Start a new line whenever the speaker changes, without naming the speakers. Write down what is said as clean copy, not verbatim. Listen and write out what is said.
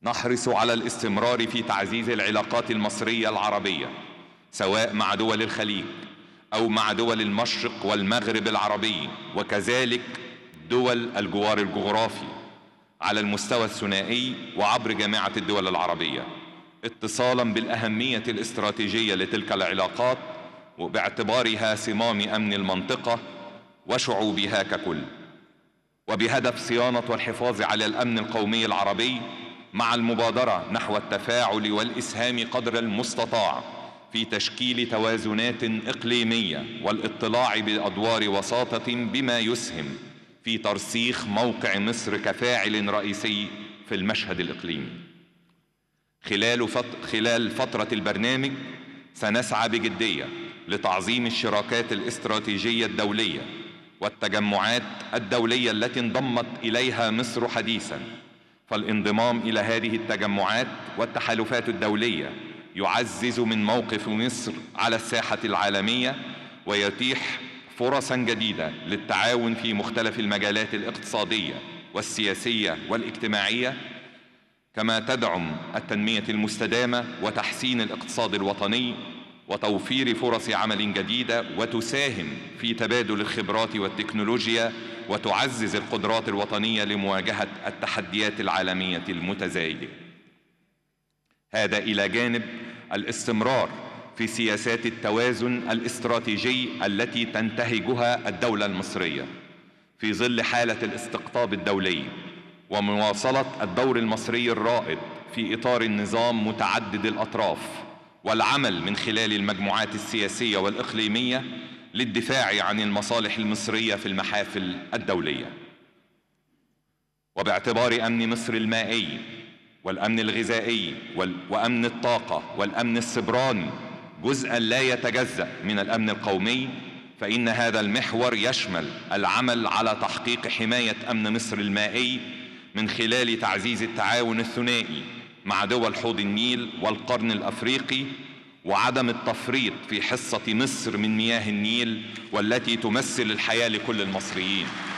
نحرص على الاستمرار في تعزيز العلاقات المصرية العربية، سواء مع دول الخليج أو مع دول المشرق والمغرب العربي، وكذلك دول الجوار الجغرافي على المستوى الثنائي وعبر جامعة الدول العربية، اتصالا بالأهمية الاستراتيجية لتلك العلاقات وباعتبارها صمام أمن المنطقة وشعوبها ككل، وبهدف صيانة والحفاظ على الأمن القومي العربي، مع المبادرة نحو التفاعل والإسهام قدر المستطاع في تشكيل توازنات إقليمية والاطلاع بأدوار وساطة بما يسهم في ترسيخ موقع مصر كفاعل رئيسي في المشهد الإقليمي. خلال فترة البرنامج سنسعى بجدية لتعظيم الشراكات الاستراتيجية الدولية والتجمعات الدولية التي انضمت إليها مصر حديثاً، فالانضمام إلى هذه التجمعات والتحالفات الدولية يعزز من موقف مصر على الساحة العالمية ويتيح فرصاً جديدة للتعاون في مختلف المجالات الاقتصادية والسياسية والاجتماعية، كما تدعم التنمية المستدامة وتحسين الاقتصاد الوطني وتوفير فرص عمل جديدة، وتساهم في تبادل الخبرات والتكنولوجيا وتعزز القدرات الوطنية لمواجهة التحديات العالمية المتزايدة. هذا إلى جانب الاستمرار في سياسات التوازن الاستراتيجي التي تنتهجها الدولة المصرية في ظل حالة الاستقطاب الدولي، ومواصلة الدور المصري الرائد في إطار النظام متعدد الأطراف، والعمل من خلال المجموعات السياسية والإقليمية للدفاع عن المصالح المصرية في المحافل الدولية. وباعتبار أمن مصر المائي والأمن الغذائي وأمن الطاقة والأمن السيبراني جزءاً لا يتجزأ من الأمن القومي، فإن هذا المحور يشمل العمل على تحقيق حماية أمن مصر المائي من خلال تعزيز التعاون الثنائي مع دول حوض النيل والقرن الأفريقي، وعدم التفريط في حصة مصر من مياه النيل والتي تمثل الحياة لكل المصريين.